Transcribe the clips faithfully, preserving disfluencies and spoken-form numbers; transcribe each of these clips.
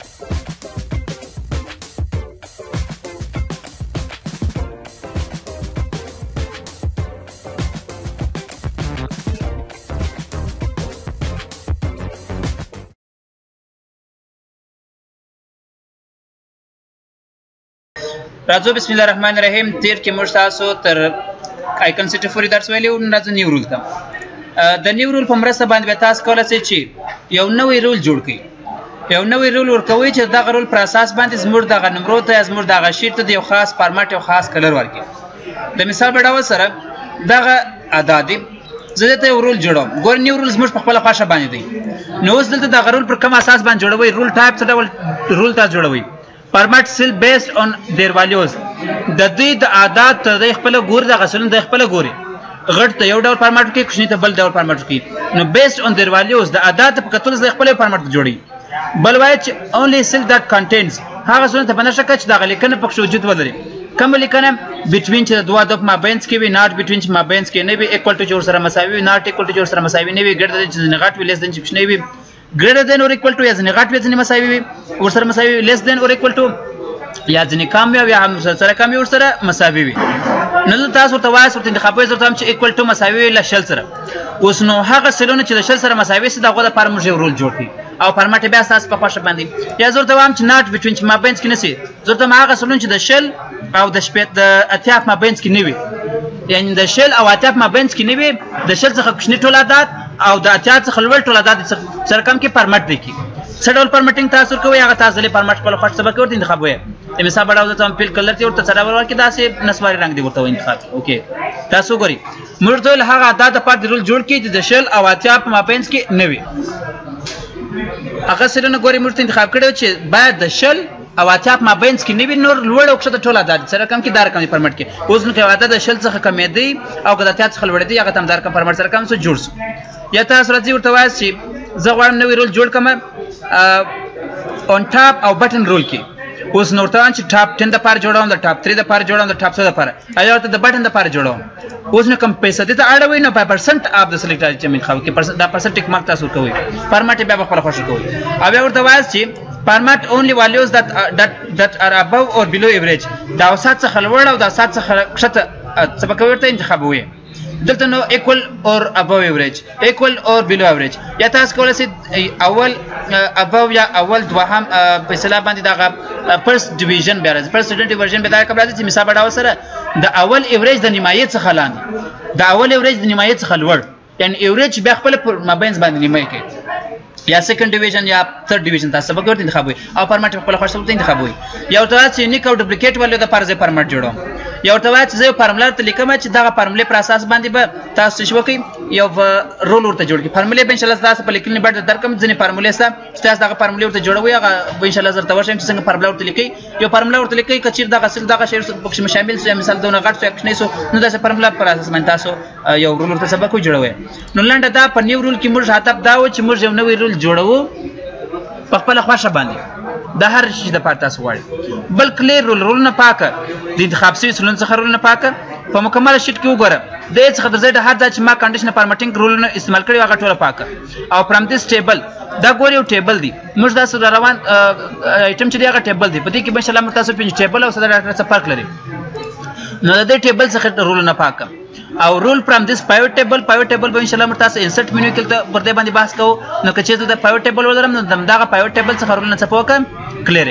راځو بسم الله الرحمن الرحیم. تیر کې موږ تاسو تر آیکن سیټ پورې درس ویلو. راځو نیو رول ته. د نیو رول په مرسته باندې تاسو کولای شئ چې یو نوې رول جوړ کړئ. یو نوې رول ورکوي چې دغه رول پر اساس باندې زموږ دغه نمبر ته زموږ دغه شیټ ته یو خاص فارمټ یو خاص کلر ورکړي. د مثال په ډول سره دغه اعداد زه ته یو رول جوړوم. ګور نیو رول زموږ په خپل خاصه باندې دی. نو اوس دلته دغه رول پر کوم اساس باندې جوړوي؟ رول ټایپ څه ډول رول تاسو جوړوي؟ فارمټ سیل بیسډ اون دیر ویلیوز. د دې د عادت ته د خپل ګور د غسلون د خپل ګوري غټ ته یو ډول فارمټ کې کوشنی ته بل ډول فارمټ کې. نو بیسډ اون دیر ویلیوز د عادت په کتل د خپل فارمټ جوړي. بل وای چې اونلی سیل دټ کنټینز هغه څه ته بنشه کچ د لیکنه په وجود ولري. کوم لیکنه بټوین چې دوه د مابینس کې وي، ناٹ بټوین چې مابینس کې نه وي، ایکوال ټو جوړ سره مساوي وي، ناٹ ایکوال ټو جوړ سره مساوي نه وي، ګډ د چې نغټ وی لیس دن چې نه وي، greater than or equal to یا ځنې غټ وي ځنې مساوي وي ورسره مساوي وي، less than or equal to یا ځنې کم وي یا هم سره کم وي ورسره مساوي وي. نو تاسو ورته وایاست ورته انتخابوي زه ورته وایم چې equal to مساوي وي له شل سره. اوس نو هغه سلونه چې د شل سره مساوي سي دغه لپاره موږ یو رول جوړ کړي او فارمټ بیا تاسو په خوښه باندې. یا زه ورته وایم چې ناٹ بټوین چې مابینس کې نسی، زه ورته هغه سلونه چې د شل او د شپږ د اتیا مابینس کې نه وي، یعنی د شل او اتیا مابینس کې نه وي، د شل څخه کوچنی ټول عدد او د اتیا څخه لوړ ټول عدد سره کم کې فارمټ دی کی. څه ډول فارمټینګ تاسو کوئ هغه تاسو له فارمټ خپل خوښ سبق ورته انتخابوي. مثال بڑا ته هم فل کلر ته ورته سره ورکړي داسې نسواري رنگ دی ورته انتخاب. اوکې تاسو ګوري موږ ټول هغه عدد په رول جوړ کړي د شل او اتیا په مابینس کې نه وي. هغه سره نه ګوري موږ انتخاب کړو چې باید د شل او اتیا په مابینس کې نه وي، نور لوړ او ښه ټول عدد سره کم کې دار کم فارمټ کې. اوس نو کې عدد د شل څخه کم دی او د اتیا څخه لوړ دی هغه تم دار کم فارمټ سره کم څه جوړ شو. یا تاسو راځي ورته وایي چې زه غواړم نوې رول جوړ کړم اون ټاپ او بټن رول کې. اوس نو ورته چې ټاپ ټن د پاره جوړوم، د ټاپ تھری د پاره جوړوم، د ټاپ څو د پاره ایا ورته د بټن د پاره جوړوم. اوس نو کم پیسې دې ته اړوي نو په پرسنټ اف د سلیکټ چې من خو کې دا پرسنټ ټیک مارک تاسو کوي فارمټ بیا خپل خوښ کوي. او بیا ورته وایي چې فارمټ اونلی ویلیوز دټ دټ دټ ار ابو اور بیلو ایوریج. دا اوسات څخه لوړ او دا اوسات څخه کښته سبق ورته انتخابوي. دلته نو equal or above average، equal or below average. یا تاسو کولای شئ اول above یا اول دوهم په اصطلاح باندې دغه فرست ډیویژن بیا راځي. فرست ډیویژن به دا کوم راځي چې مثال بڑا سره د اول ایوریج د نیمایي څخه لاندې، د اول ایوریج د نیمایي څخه لوړ، یعنی ایوریج بیا خپل مابینس باندې نیمایي کوي. یا سیکنډ ډیویژن یا تھرد ډیویژن تاسو به ورته انتخابوي او فارمټ خپل خوښ ورته انتخابوي. یا ورته چې نیک او ډوپلیکیټ ولې د فرض فارمټ جوړوم. یا ورته وایي چې زه فارمولا ته لیکم چې دغه فارمولې پر اساس باندې به تاسو څه وکړئ یو رول ورته جوړ کړئ. فارمولې به ان شاء الله تاسو په لیکلنې باندې درکم ځینې فارمولې سره چې تاسو دغه فارمولې ورته جوړوي هغه به ان شاء الله زه ورته وایم چې څنګه فارمولا ورته لیکئ. یو فارمولا ورته لیکئ کچیر دغه اصل دغه شی پکې شامل شي، مثال دونه غټ څه نه سو نو داسې فارمولا پر اساس باندې تاسو یو رول ورته سبق جوړوي. نو لنډه دا په نیو رول کې موږ هدف دا و چې موږ یو نوې رول جوړو په خپل خوښه باندې د هر شي د پاره تاسو غواړئ. بل کلیر رول رول نه پاکه د انتخاب شوي سلون څخه رول نه پاکه په مکمل شیټ کې وګوره د څخه د زړه هر ځای چې ما کنډیشن فارمټینګ رول نه استعمال کړی هغه ټوله پاکه. او فرام دیس ټیبل دا ګور یو ټیبل دی موږ دا سره روان آیټم چې دی هغه ټیبل دی. په دې کې به ان شاء الله تاسو پنځه ټیبل او سره ډاټا څخه فرق لري. نو د دې ټیبل څخه رول نه پاکه او رول فرام دیس پایوټ ټیبل پایوټ ټیبل به ان شاء الله تاسو انسرټ منیو کې پر دې باندې بحث کوو. نو که چېرته د پایوټ ټیبل ولرم نو دغه پایوټ ټیبل څخه رول نه څه وکم کلیر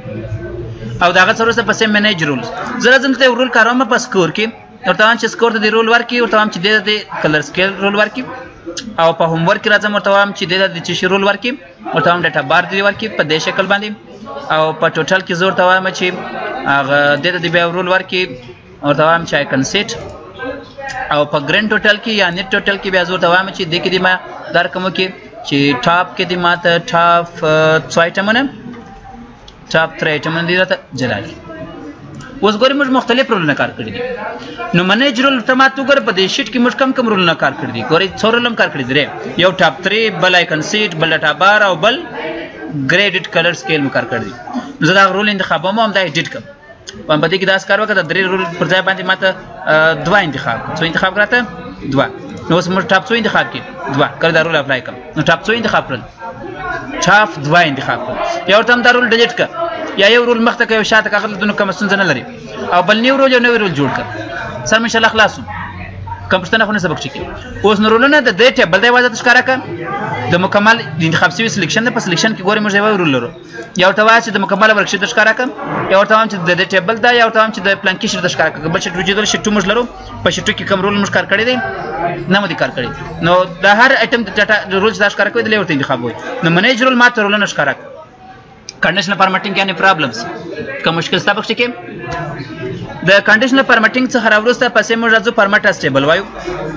او دغه سره څه پسې منیج رول. زه لازم ته رول کاروم په سکور کې ورته وایم چې سکور ته دی رول ورکی، ورته وایم چې د کلر سکیل رول ورکی، او په هوم ورک راځم ورته وایم چې د دې چې رول ورکی، ورته وایم ډاټا بار دی ورکی په دې شکل باندې. او په ټوټل کې زه ورته وایم چې هغه د دې بیا رول ورکی، ورته وایم چې آیکن سیټ. او په ګرین ټوټل کې یا نیټ ټوټل کې بیا زه ورته وایم چې د کې دی ما در کوم کې چې ټاپ کې دی ماته ټاپ څو آیټمونه ټاپ تر آیټمونه دی راته جلالي. اوس ګورې موږ مختلف رولونه کار کړي دي. نو منیج رول ته ماته وګوره په دې شیټ کې موږ کم کم رولونه کار کړي دي. ګورې څو رول هم کار کړي دي، یو ټاپ تھری، بل آیکن سیټ، بل ډاټا بار او بل ګریډډ کلر سکیل مو کار کړي دي. زه دا رول انتخابوم هم دا ایډیټ کوم په دې کې داس کار وکړه درې رول پر ځای باندې ماته دوه انتخاب څو انتخاب کړه دوه. نو اوس موږ ټاپ څو انتخاب کړي دوه کړه دا رول اپلای کوم. نو ټاپ څو انتخاب کړل چاف دوه انتخاب کړه یا ورته هم دا رول ډیلیټ کړه یا یو رول مخته کوي شاته کاغذ دنو کوم ستونزه نه لري او بل نیو رول یو نوی رول جوړ کړه سر ان شاء الله خلاصو کوم پښتنه خو نه سبق چکی اوس نو رولونه د دې ټیبل دی وځه تشکاره کړه د مکمل د انتخاب سوي سلیکشن د په سلیکشن کې ګوري موږ یو رول لرو یا ورته وایي چې د مکمل ورکشیټ تشکاره کړه یا ورته وایي چې د دې ټیبل دا یا ورته وایي چې د پلان کې شر تشکاره کړه بل شټ وجې دل شټ موږ لرو په شټ کې کوم رول موږ کار کړی دی نه مو دي کار کړی نو د هر ایټم د ډاټا رول چې تشکاره کوي د لورته انتخاب وي نو منیج رول ماته رول نه تشکاره کنډیشنل فارمټینګ یعنی پرابلمز کوم مشکل سبق کې د کنډیشنل فارمټینګ څخه راوروسته پسې موږ راځو فارمټ اس ټیبل وایو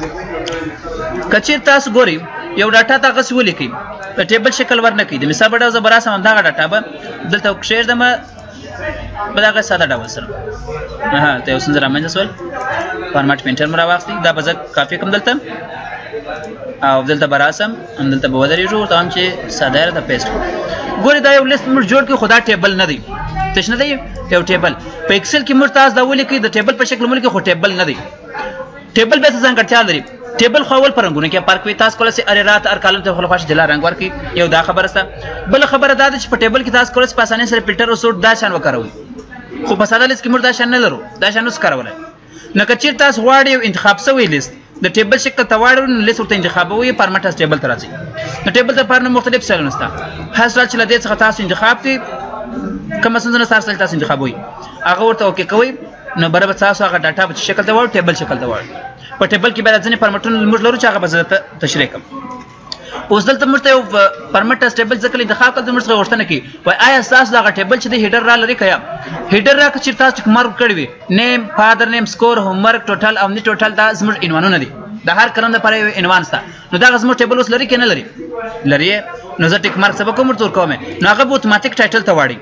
کچیر تاسو ګوري یو ډاټا تاسو ولیکئ په ټیبل شکل ورنه کړئ د مثال ډول زبر اسم دا ډاټا به دلته کښیر دمه بلغه ساده ډول سره ها ته اوس زرا منځ سوال فارمټ پینټر مرا واخلي دا به کافي کوم دلته او دلته براسم هم دلته به ودرېږو ته هم چې ساده را پیسټ ګوري دا یو لیست موږ جوړ کړو خدا ټیبل نه دی تاسو نه دی یو ټیبل په ایکسل کې موږ تاسو دا ولیکئ د ټیبل په شکل ملک خو ټیبل نه دی ټیبل به ځانګړتیا لري ټیبل خو اول پرنګونه کې پارک وي تاسو کولای شئ اره رات ار کالم ته خلخواش جلا رنگ ورکي یو دا خبره سته بل خبره دا ده چې په ټیبل کې تاسو کولای شئ په اسانه سره فلټر او سورت دا شان وکاروي خو په ساده لیست کې موږ دا شان نه لرو دا شان اوس کارولای نه کچیر تاسو غواړئ یو انتخاب شوی لیست د ټیبل شکل ته واړو نو لیست ورته انتخابوي فارمټ اس ټیبل ته راځي نو ټیبل ته پرنه مختلف سلونه سته حاصل چې لدې څخه تاسو انتخاب کړئ کوم څنګه تاسو تاسو انتخابوي هغه ورته اوکې کوي نو برابر تاسو هغه ډاټا په شکل ته واړو ټیبل شکل ته واړو په ټیبل کې به ځنې فارمټونه موږ لرو چې هغه به تشریح کوم اوس دلته موږ ته یو فارمټ اس ټیبل ځکه انتخاب کړو موږ څه غوښتنه کوي وای آیا تاسو دا ټیبل چې د هیډر را لري کیا هیډر را چې تاسو مارک کړی وي نیم فادر نیم سکور هوم ورک ټوټل او نی ټوټل دا زموږ عنوانونه دي د هر کلم لپاره یو عنوان شته نو دا زموږ ټیبل اوس لري کې نه لري لري نو زه ټیک مارک سبق کوم تور کوم نو هغه به اتوماتیک ټایټل ته واړي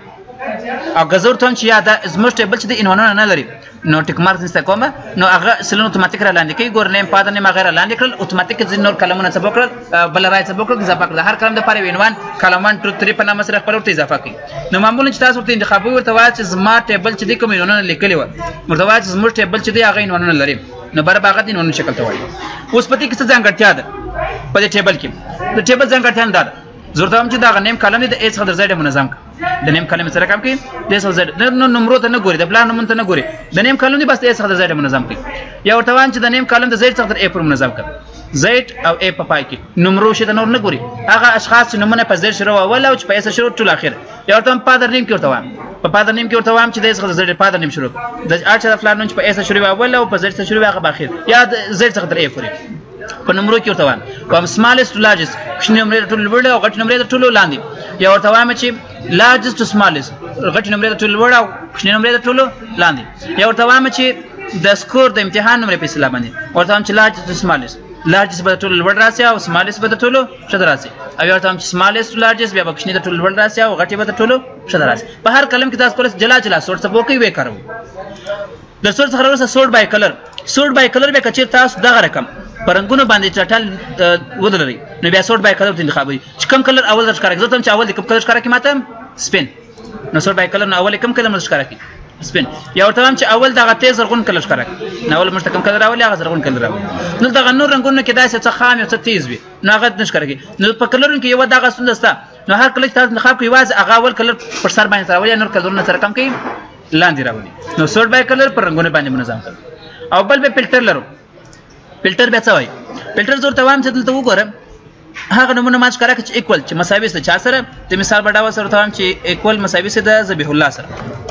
او غزور ته چې یا دا زموږ ټیبل چې د عنوانونه نه لري نو ټیک مارک نشته کوم نو هغه سلون اتوماتیک را لاندې کوي ګور نیم فادر نیم غیر لاندې کړل اتوماتیک ځین نور کلمونه سبق کړل بل راځي سبق کړل اضافه کړل هر کلم د لپاره عنوان کلم واحد دوه درې په نامه سره خپل ورته اضافه کوي نو معمولا چې تاسو ورته انتخابوي ورته وایي چې زما ټیبل چې د کوم عنوانونه لیکلي و ورته وایي چې زموږ ټیبل چې دی هغه عنوانونه لري نو بر باغ دین ونه شکل ته وایي اوس پتی کې څه ځانګړتیا ده په دې ټیبل کې د ټیبل ځانګړتیا نه ده زورته هم چې دا نیم کلم دی د ایس خدر زیډ منظم د نیم کلم سره کم کې د ایس زیډ نو نمبر ته نه ګوري د پلان نوم ته نه ګوري د نیم کلم دی بس ایس خدر زیډ منظم کې یا ورته وان چې د نیم کلم د زیډ څخه ای پر منظم کړ زیډ او ای په پای کې نمبر شي د نور نه ګوري هغه اشخاص چې نمونه په زیډ شروع اول او چې په ایس شروع ټول اخر یا ورته هم پادر نیم کې ورته وان په پادر نیم کې ورته وان چې د ایس خدر زیډ پادر نیم شروع د اټ د پلان نوم چې په ایس شروع اول او په زیډ شروع هغه په اخر یا د زیډ څخه تر ای پورې په نمبر کې ورته وان کوم سمالست ټو لارجست کوم نمبر ټول وړ او غټ نمبر ټول لاندې یا ورته وایم چې لارجست ټو سمالست غټ نمبر ټول وړ او کوم نمبر ټول لاندې یا ورته وایم چې د سکور د امتحان نمبر په اصطلاح باندې ورته وایم چې لارجست ټو سمالست لارجست به ټول وړ راسي او سمالست به ټول شد راسي او ورته وایم چې سمالست ټو لارجست بیا به کوم ټول وړ راسي او غټ به ټول شد راسي په هر کلم کې تاسو کولای جلا جلا سورت څه وکوي وې کارو د سورت څخه وروسته سورت بای کلر سورت بای کلر به کچیر تاسو دغه رقم پرنګونو باندې ټټل ودلري نو بیا سورت بای کلر ته انتخابوي چې کوم کلر اول درش کارک زه ته چې اول کوم کلر کارک ماته سپین نو سورت بای کلر نو اول کوم کلر درش کارک سپین یا ورته هم چې اول دغه تیز زرغون کلر کارک نو اول مشته کوم کلر اول هغه زرغون کلر اول نو دغه نور رنگونو کې داسې څه خام او څه تیز وي نو هغه نش کارک نو په کلرونو کې یو دغه سندسته نو هر کله تاسو انتخاب کوي واز هغه اول کلر پر سر باندې راوړي نور کلرونه سره کم کوي لاندې راوړي نو سورت بای کلر پر رنگونو باندې منظم کړ او بل به فلټر لرو فلټر به څه وایي فلټر زور ته وایم چې دلته وګورم هغه نمونه ماچ کړه چې ایکوال چې مساوي سره چا سره د مثال بډاوه سره ته وایم چې ایکوال مساوي سره د ذبیح الله سره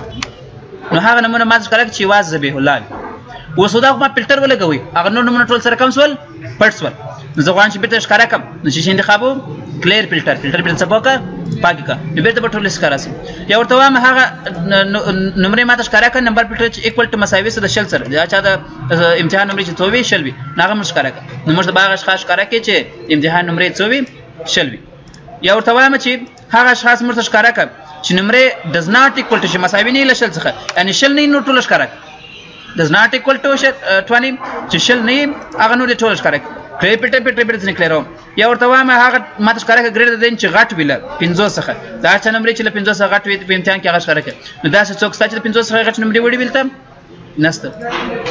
نو هغه نمونه ماچ کړه چې واز ذبیح الله وسودا ما فلټر ولګوي هغه نور نمونه ټول سره کم سول پټ سول نو زه غواړم چې بیرته ښکارا کم نو چې انتخابو کلیر فلټر فلټر بیرته سپوکا پاکی کا نو بیرته په ټول ښکارا سي یا ورته وایم هغه نمبر ماته ښکارا کړه نمبر فلټر چې ایکوال ټو مساوي سره د شل سره دا چا د امتحان نمبر چې څووي شل وي هغه مش ښکارا کړه نو موږ د باغ اشخاص ښکارا کې چې امتحان نمبر څووي شل وي یا ورته وایم چې هغه اشخاص موږ ښکارا کړه چې نمبر does not equal to مساوي نه لشل څخه یعنی شل نه نو ټول ښکارا does not equal to twenty چې شل نه هغه نو ټول ښکارا کړي پټه پټه پټه نه کلیرو یا ورته وایم هغه ماته ښکارا کړي ګریډ دین چې غټ ویل پنځوس څخه دا چې نمبر چې پنځوس غټ وي په امتحان کې هغه ښکارا کړي نو دا څه څوک چې پنځوس څخه غټ نمبر وړي ویلته نسته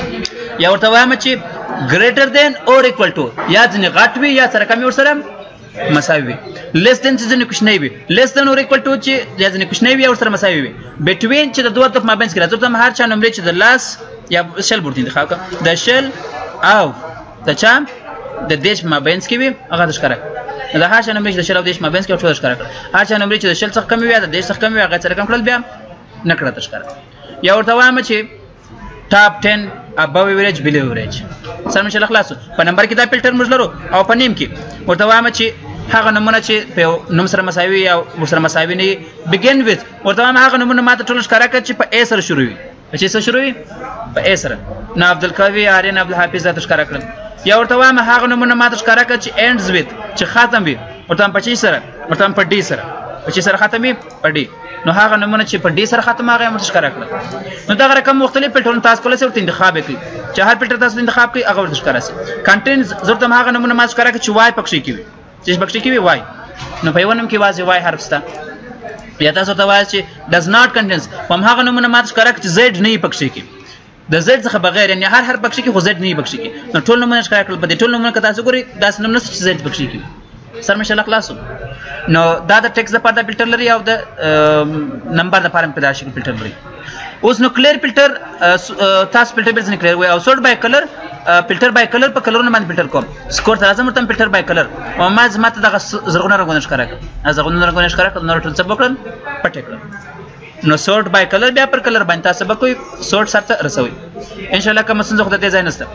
یا ورته وایم چې greater than or equal to یا ځنه غټ وي یا سره کم ور سره مساوي وي لیس دین چې ځنې کوچنی وي لیس دین اور ایکوال ټو چې یا ځنې کوچنی وي او سره مساوي وي بټوین چې د دوه طرف مابین کې راځي ته هر چا نمبر چې د لاس یا شل ورته انتخاب کړه د شل او د چا د دیش مابین کې وي هغه د ښکارا د هر چا نمبر چې د شل او دیش مابین کې او ټول ښکارا کړ هر چا نمبر چې د شل څخه کم وي یا د دیش څخه کم وي هغه سره کم کړل بیا نکړه د ښکارا یا ورته وایم چې ټاپ ټن ابو ایوریج بیلو ایوریج سره مشه خلاص په نمبر کې دا فلټر موږ لرو او په نیم کې ورته وایم چې هغه نمونه چې په نوم سره مساوي یا سره مساوي نه بګین وذ ورته وایم هغه نمونه ماته ټول ښکارا کړ چې په ا سره شروع وي چې څه شروع وي په ا سره نو عبدالقوی آرین عبدالحافظ ذات ښکارا کړل یا ورته وایم هغه نمونه ماته ښکارا کړ چې اینډز وذ چې ختم وي ورته په چی سره ورته په ډی سره چې سره ختم وي په ډی نو هغه نمونه چې په ډی سره ختم هغه مت ښکارا کړل نو دا رقم مختلف فلټرونه تاسو کولای شئ ورته انتخاب کړئ چې هر فلټر تاسو انتخاب کړئ هغه ورته ښکارا شي کنټینز ضرورت هغه نمونه ما ښکارا کړ چې وای پکښې کیوي چې پکښې کیوي وای نو په یو نوم کې واځي وای حرف ستا یا تاسو ته وایي چې does not contains په هغه نمونه ما ښکارا کړ چې زید نه پکښې کی د زید څخه بغیر یعنی هر هر پکښې کې خو زید نه پکښې کی نو ټول نمونه ښکارا کړل په دې ټول نمونه کې تاسو ګورئ داس نمونه چې زید پکښې کی سر مشه خلاصو نو دا د ټیکس لپاره د فلټر لري او د نمبر لپاره پیدایشي فلټر لري اوس نو کلیر فلټر تاسو فلټر به څنګه کلیر وي او سورت بای کلر فلټر بای کلر په کلرونو باندې فلټر کوم سکور تر اعظم تم فلټر بای کلر او ما زماته دغه زرغونه رنگونه ښکارا کړ زرغونه رنگونه ښکارا کړ نو ټول څه وکړل پټ کړل نو سورت بای کلر بیا پر کلر باندې تاسو به کوئی سورت سره رسوي ان شاء الله کوم څه خو د ډیزاین است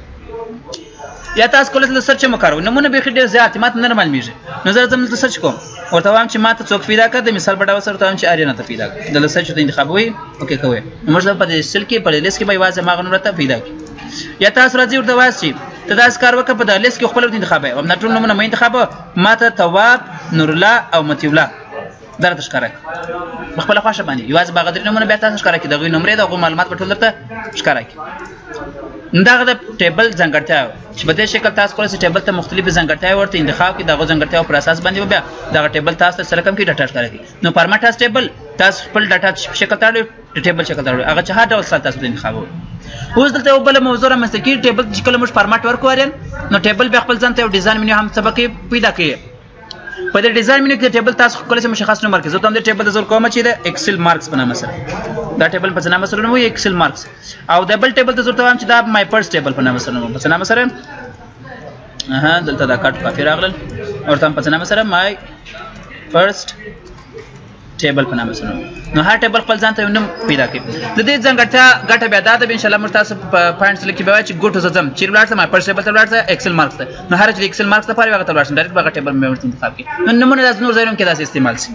یا تاسو کولای شئ سرچ مکارو نمونه به ډیر زیات ماته نه معلومیږي نو زه زم سرچ کوم ورته وایم چې ماته څوک پیدا کړ د مثال بډاو سره ته چې ارینا ته پیدا کړ د سرچ ته انتخاب وي اوکې کوی موږ په دې سل کې په لیست کې به واځه ماغه نمبر ته پیدا کړ یا تاسو راځي ورته واسي ته داس کار وکړه په د لیست کې خپل انتخاب او نه ټول نمونه مې انتخاب ماته تواب نور الله او متي الله درته ښکارا خپل خواشه باندې یواز باغدري نمونه به تاسو ښکارا کې دغه نمبر دغه معلومات په ټول درته ښکارا کې دغه د ټیبل ځانګړتیا چې په دې شکل تاسو کولای شئ ټیبل ته مختلفې ځانګړتیاوې ورته انتخاب کړئ دغه ځانګړتیاو پر اساس باندې بیا دغه ټیبل تاسو سره کوم کې ډاټا ښکارا کړئ نو فارمټ اس ټیبل تاسو خپل ډاټا شکل تاړو ټیبل شکل تاړو هغه چې هر ډول ستاسو تاسو انتخاب وکړئ اوس دلته یو بل موضوع را مستقی ټیبل چې کله موږ فارمټ ورکوارین نو ټیبل به خپل ځان ته یو ډیزاین منیو هم سبق پیدا کړئ په دې ډیزاین منیو کې ټیبل تاسو کولای شئ مشخص نمبر کې زه ته د ټیبل د زول کوم چې د ایکسل مارکس په نامه سره دا ټیبل په نامه سره نو ایکسل مارکس او د بل ټیبل د زول ته وایم چې دا مای فرست ټیبل په نامه سره نو په نامه سره اها دلته دا کټ کافي راغلل ورته په نامه سره مای فرست ټیبل په نامه سره نو هر ټیبل خپل ځان ته یو نوم پیدا کړي د دې ځانګړتیا ګټه بیا دا ده ان شاء الله موږ تاسو په پوینټس لیکي به چې ګوټو زم چې ولارته ما پر ټیبل ته ولارته ایکسل مارکس نو هر چې ایکسل مارکس ته پاره وخت ولارته ډایرکټ به ټیبل مې ورته انتخاب کړي نو نمونه د نور ځایونو کې داسې استعمال شي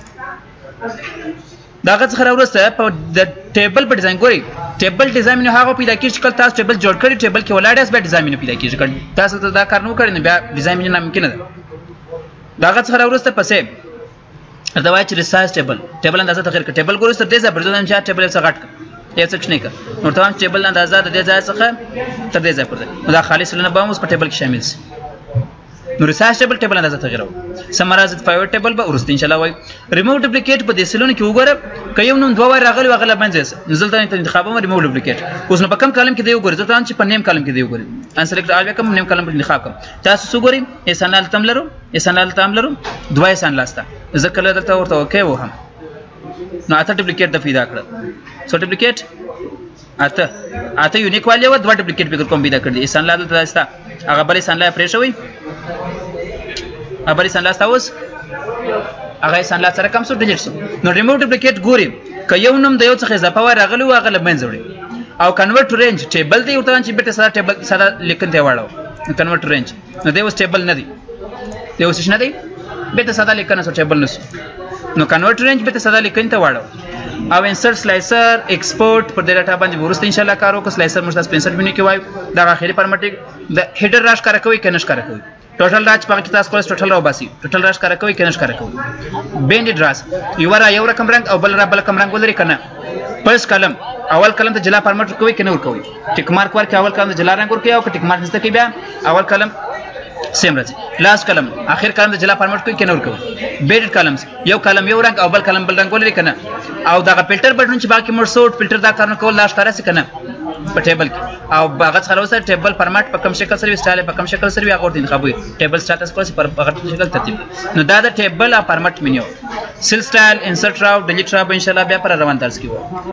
دا غږ څخه راوړسته په د ټیبل په ډیزاین ګوري ټیبل ډیزاین نه هغه پیدا کیږي چې تاسو ټیبل جوړ کړئ ټیبل کې ولاړې به ډیزاین نه پیدا کیږي تاسو ته دا کار نه وکړئ نو بیا ډیزاین نه ممکن ده دا غږ څخه راوړسته پسې دا وایي چې ریسایز ټیبل ټیبل اندازه تغیر کړ ټیبل ګورئ تر دې ځای پر ځان چې ټیبل څخه غټ کړ یا څه نه کړ نو تمام ټیبل اندازه د دې ځای څخه تر دې ځای پر ځای دا خالص لنه به اوس په ټیبل کې شامل شي نو ریسایز ټیبل ټیبل اندازه تغیر سمرایز فایو ټیبل به ورست ان شاء الله وای ریموو ډوپلیکیټ په دې سلونه کې وګوره کيو نو دوه وای راغلی وغله باندې نزل ته انتخاب مې ریموو ډوپلیکیټ اوس نو په کم کالم کې دی وګورئ ځکه چې په نیم کالم کې دی وګورئ ان سلیکټ آل کم نیم کالم په انتخاب کوم تاسو وګورئ اسانال تم لرو اسانال تم لرو دوه اسان لاسته ځکه له درته ورته اوکې و هم نو اته ډوپلیکیټ د پیدا کړ څو ډوپلیکیټ اته اته یونیک والی و دوه ډوپلیکیټ به کوم پیدا کړی اسان لا دلته استا هغه بل اسان لا پرې شوی ابر اسان لا تاسو هغه اسان لا سره کم څو ډیلیټ شو نو ریموو ډوپلیکیټ ګوري ک یو نوم د یو څخه اضافه و راغلی و هغه لمن زوړي او کنورټ ټو رینج ټیبل دی ورته چې بیت سره ټیبل سره لیکن دی واړو کنورټ ټو رینج نو دی اوس ټیبل نه دی دی اوس نه دی بیت ساده لیکن سره ټیبل نس نو کنورټ ټو رینج بیت ساده لیکن ته واړو او انسرټ سلایسر ایکسپورټ پر ډیټا باندې ورسته ان شاء الله کارو کو سلایسر مشته سپنسر بنی کې وای دا اخیری پرمټیک د هیډر راش کار کوي کنه کار کوي ټوټل راج په کې تاسو کولای ټوټل راو باسي ټوټل راش کار کوي کنه کار کوي بینډ راس یو را یو رقم رنگ او بل را بل رقم رنگ ولري کنه فرست کلم اول کلم ته جلا فارمټ کوي کنه ور کوي ټیک مارک ورکه اول کلم ته جلا رنگ ور کوي او ټیک مارک نشته کې بیا اول کلم سیم راځي لاست کلم اخر کلم ته جلا فارمټ کوي کنه ور کوي بیډ کلمز یو کلم یو رنگ او بل کلم بل رنگ ولري کنه او دا فلټر بټن چې باقي مر سورت فلټر دا کارونه کول لاست ترسه کنه په ټیبل کې او هغه څخه وسره ټیبل فارمټ په کوم شکل سره سټایل په کوم شکل سره هغه ورته انتخابوي ټیبل سټاتس کوس پر هغه شکل ترتیب نو دا د ټیبل او فارمټ منیو سیل سټایل انسرټ راو ډیلیټ راو ان شاء الله بیا پر روان درس کې